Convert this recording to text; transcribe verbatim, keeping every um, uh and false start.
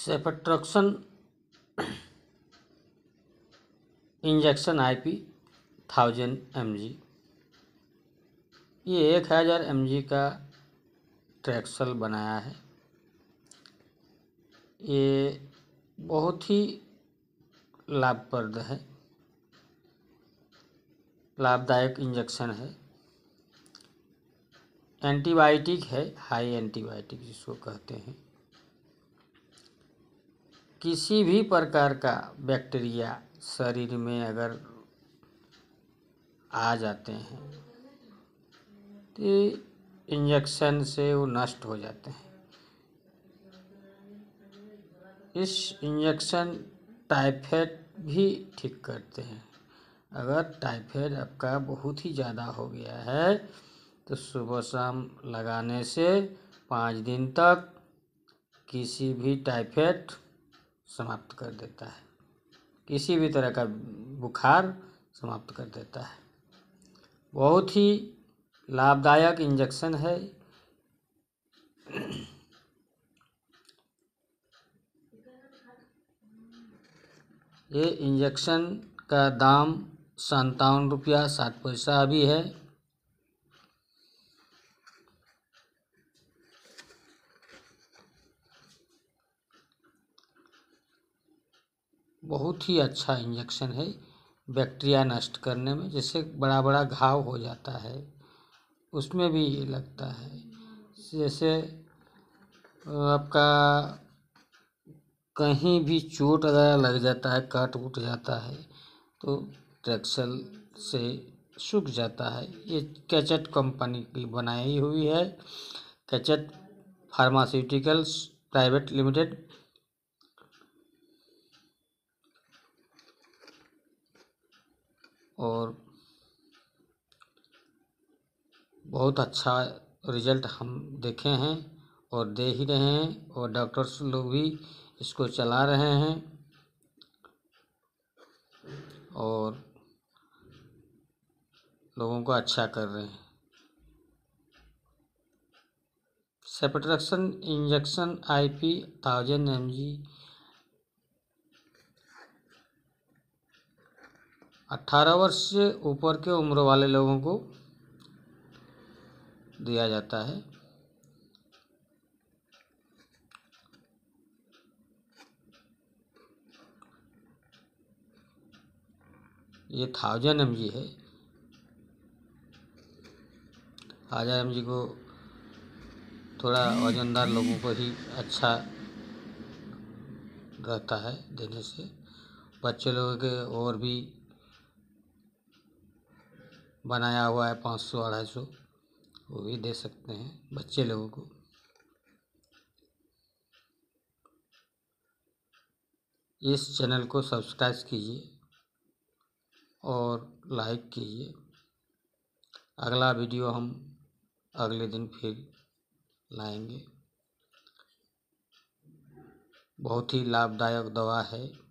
सेफेट्रैक्सन injection IP thousand M G. ये एक हज़ार एम जी का ट्रैक्सल बनाया है। ये बहुत ही लाभप्रद है, लाभदायक इंजेक्शन है। एंटीबायोटिक है, हाई एंटीबायोटिक जिसको कहते हैं। किसी भी प्रकार का बैक्टीरिया शरीर में अगर आ जाते हैं तो इंजेक्शन से वो नष्ट हो जाते हैं। इस इंजेक्शन टाइफाइड भी ठीक करते हैं। अगर टाइफाइड आपका बहुत ही ज़्यादा हो गया है तो सुबह शाम लगाने से पाँच दिन तक किसी भी टाइफाइड समाप्त कर देता है, किसी भी तरह का बुखार समाप्त कर देता है। बहुत ही लाभदायक इंजेक्शन है। ये इंजेक्शन का दाम संतावन रुपया साठ पैसा भी है। बहुत ही अच्छा इंजेक्शन है बैक्टीरिया नष्ट करने में। जैसे बड़ा बड़ा घाव हो जाता है उसमें भी ये लगता है। जैसे आपका कहीं भी चोट अगर लग जाता है, कट उठ जाता है तो ट्रैक्सल से सूख जाता है। ये कैचेट कंपनी की बनाई हुई है, कैचेट फार्मास्यूटिकल्स प्राइवेट लिमिटेड। और बहुत अच्छा रिजल्ट हम देखे हैं और दे ही रहे हैं, और डॉक्टर्स लोग भी इसको चला रहे हैं और लोगों को अच्छा कर रहे हैं। Ceftriaxone injection IP thousand M G अठारह वर्ष से ऊपर के उम्र वाले लोगों को दिया जाता है। ये थाउजेंड एम जी है। हजार एम जी को थोड़ा वजनदार लोगों को ही अच्छा रहता है देने से। बच्चे लोगों के और भी बनाया हुआ है पाँच सौ अढ़ाई सौ, वो भी दे सकते हैं बच्चे लोगों को। इस चैनल को सब्सक्राइब कीजिए और लाइक कीजिए। अगला वीडियो हम अगले दिन फिर लाएंगे। बहुत ही लाभदायक दवा है।